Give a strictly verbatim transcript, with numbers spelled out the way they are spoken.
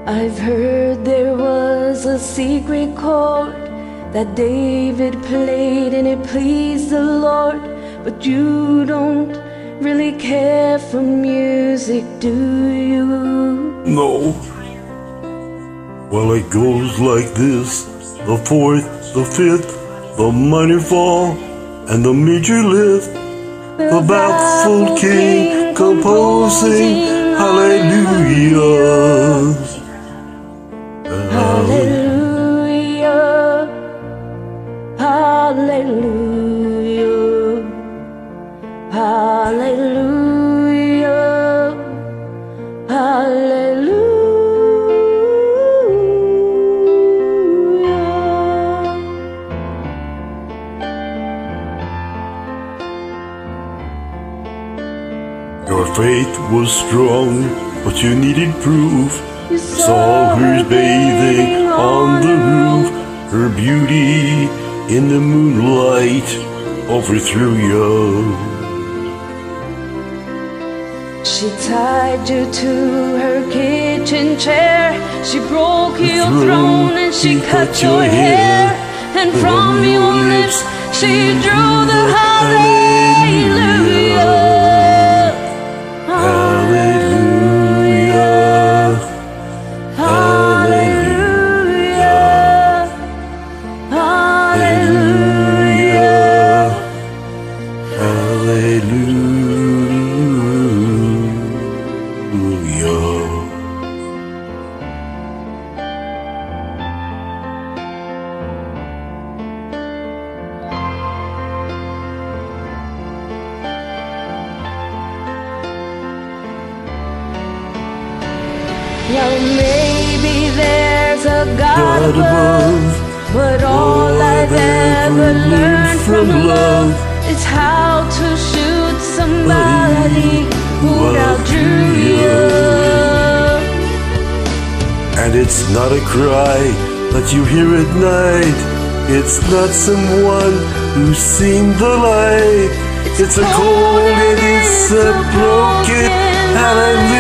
I've heard there was a secret chord that David played and it pleased the Lord, but you don't really care for music, do you? No. Well, it goes like this: the fourth, the fifth, the minor fall, and the major lift. The baffled king composing hallelujah. Hallelujah, hallelujah, hallelujah, hallelujah. Your faith was strong, but you needed proof. You saw her bathing on the roof. Her beauty in the moonlight overthrew you. She tied you to her kitchen chair. She broke your throne and she cut your hair. And from your lips she drew the hallelujah. Hallelujah, hallelujah, hallelujah, hallelujah. Well, maybe there's a God, God above, but all I've ever learned from love is how to shoot somebody who outdrew you. And it's not a cry that you hear at night. It's not someone who's seen the light. It's a cold and it's a broken hallelujah.